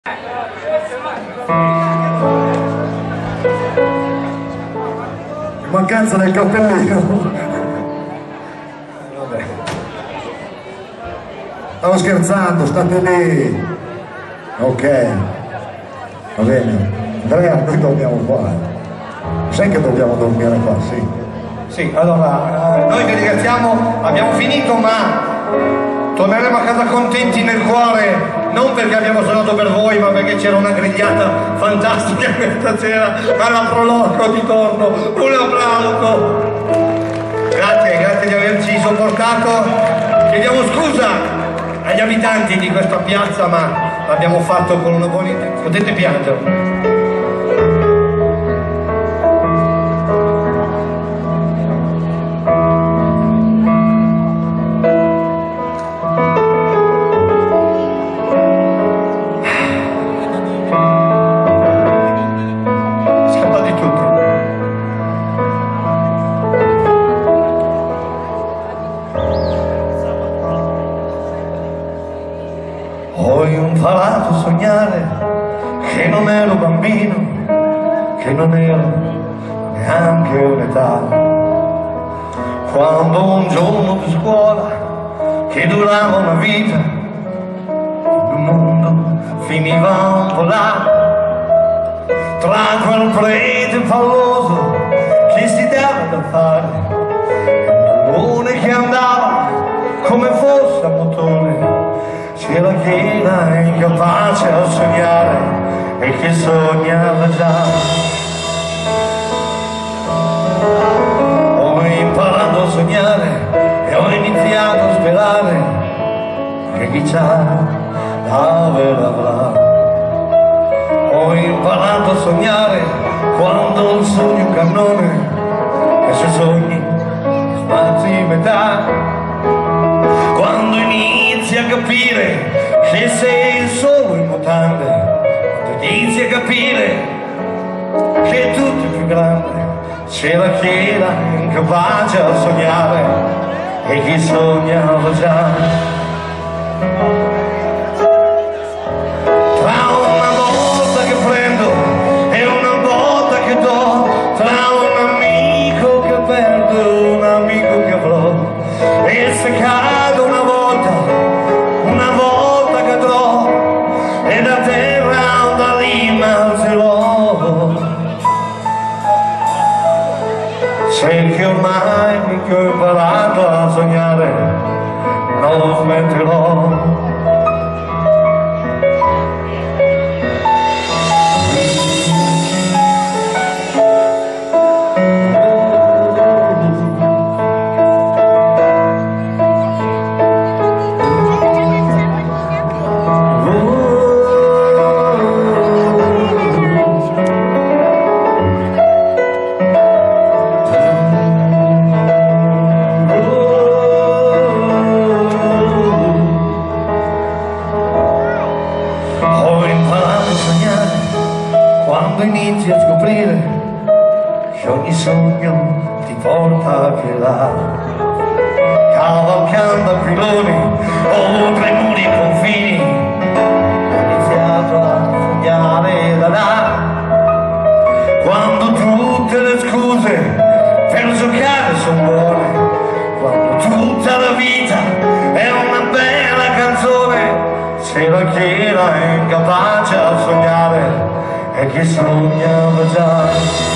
Mancanza del cappellino. Vabbè. Stavo scherzando, state lì. Ok, va bene. Andrea, noi dormiamo qua. Sai che dobbiamo dormire qua, sì. Sì, allora, noi vi ringraziamo, abbiamo finito, ma torneremo a casa contenti nel cuore, non perché abbiamo suonato per voi, ma perché c'era una grigliata fantastica questa sera alla Proloco di Torno. Un applauso! Grazie di averci sopportato. Chiediamo scusa agli abitanti di questa piazza, ma l'abbiamo fatto con una buona intenzione. Potete piangere. Ho imparato a sognare che non ero bambino, che non ero neanche un'età. Quando un giorno di scuola che durava una vita, il mondo finiva un po' là, tra quel prete palloso che si dava da fare, un pallone che andava come fosse a motore. C'era chi era incapace a sognare e che sognava già. Ho imparato a sognare e ho iniziato a sperare che chi c'ha la vera avrà. Ho imparato a sognare quando il sogno è un cannone e se sogni spazzi metà. Quando inizi a capire che sei solo in mutande, quando inizi a capire che tutto è più grande, c'era chi era incapace a sognare e chi sognava già. Tra una volta che prendo e una volta che do, tra un amico che perdo e un amico che avrò, e se cado una volta cadrò e da terra da lì m'alzerò. Sei che ormai che ho imparato a sognare, non smetterò. Quando inizi a scoprire che ogni sogno ti porta più là, cavalcando a piloni oltre i muri e confini, ho iniziato a sognare da là. Quando tutte le scuse per giocare sono buone, quando tutta la vita è una bella canzone, c'era chi era incapace a sognare e che sognava già.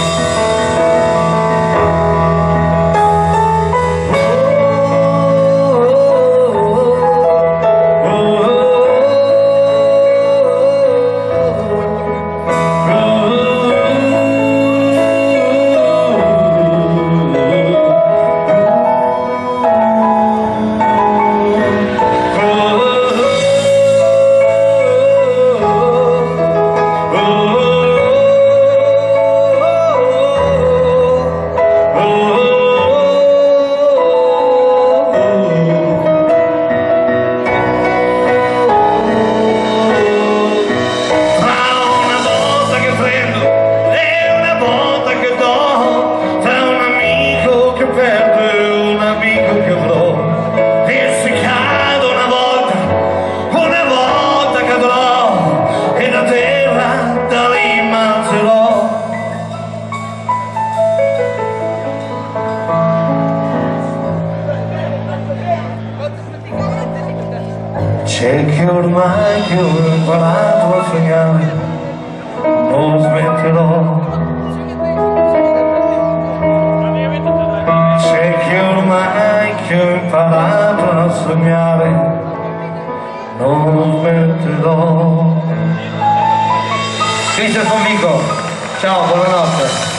C'è che ormai che ho imparato a sognare, non smetterò. C'è che ormai che ho imparato a sognare, non smetterò. Finisce il convico. Ciao, buonanotte.